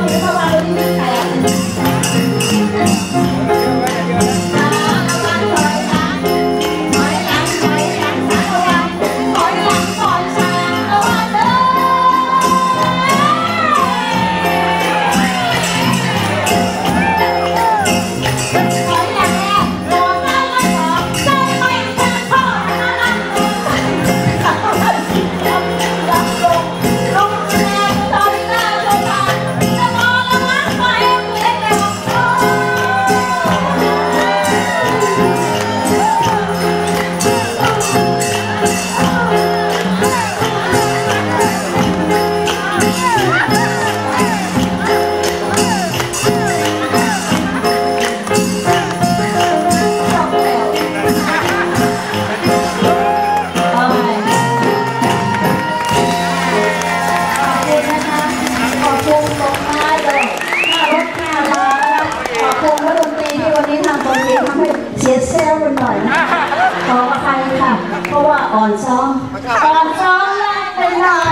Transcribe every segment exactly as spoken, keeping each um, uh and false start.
เพราะว่าอ่อนซ้อมอ่อนซ้อมแรกไปหน่อย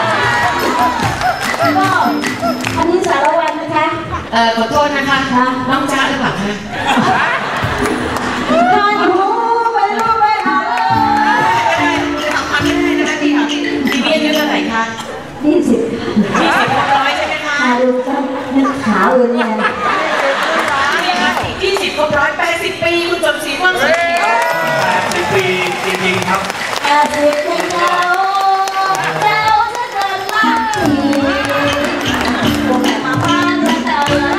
ก็อันนี้สารวัตรนะคะเอ่อขอโทษนะคะน้องจ้าหรือเปล่าคะท่านหูไปรู้ไปหาเลยทำไม่ได้นะคะพี่ค่ะพี่เบี้ยเท่าไหร่คะยี่สิบยี่สิบร้อยใช่ไหมคะดูกันนั่นขาวเลยเนี่ยยี่สิบครบร้อยแปดสิบปีคุณจมศรีว่างสุขแปดสิบปีจริงๆครับแปดสิบปีแล้วแล้วจะเดินมาอีกพวกแม่มาบ้านจะเดิน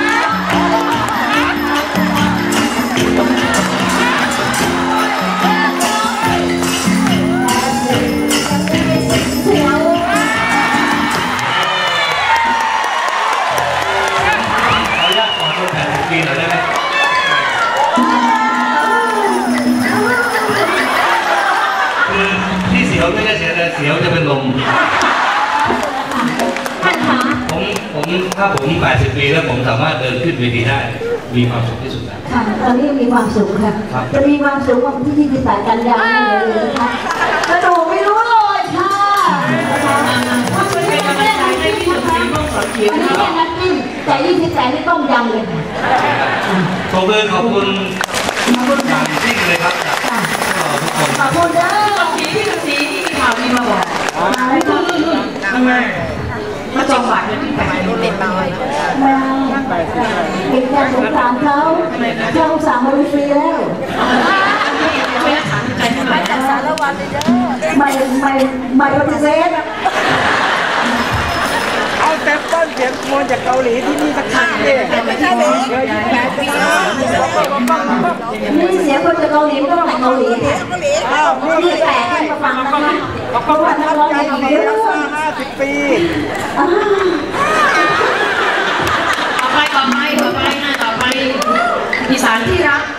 ไม่ใช่เสียวแต่เสียวจะเป็นลมผมผมถ้าผมแปดสิบปีแล้วผมสามารถเดินขึ้นเวทีได้มีความสุขที่สุดแล้วค่ะตอนนี้มีความสุขค่ะจะมีความสุขวันที่ยี่สิบแปดกันยายนเลยนะคะกระดูกไม่รู้เลยค่ะวันนี้ไม่ได้นัดกินนะคะวันนี้ไม่ได้นัดกินแต่ยี่สิบแปดนี่ต้องยำเลยขอบคุณขอบคุณขอบคุณอย่างยิ่งเลยครับขอบคุณเด้อสีที่สีที่มีข่าวดีมาบอกทำไมมาจองบัตรเลยที่ไปติดมาเลยมาเป็นการสงสารเขาเขาสงสารมาดูฟรีแล้วไม่รักษาใจทำไมรักษาละวันเลยเด้อไม่ไม่ไม่ปฏิเสธเอาแต่ต้นเสียงมวลจากเกาหลีที่นี่สักครั้งดิไม่ใช่เลยเยอะยิ่งแรงไปนี่เสียงคนจากเกาหลีไม่ต้องแต่เกาหลีเนี่ยนี่แปลกให้มาฟังนะคะเพราะว่านักร้องเยอะห้าสิบปีต่อไปต่อไปต่อไปต่อไปอีสานที่รัก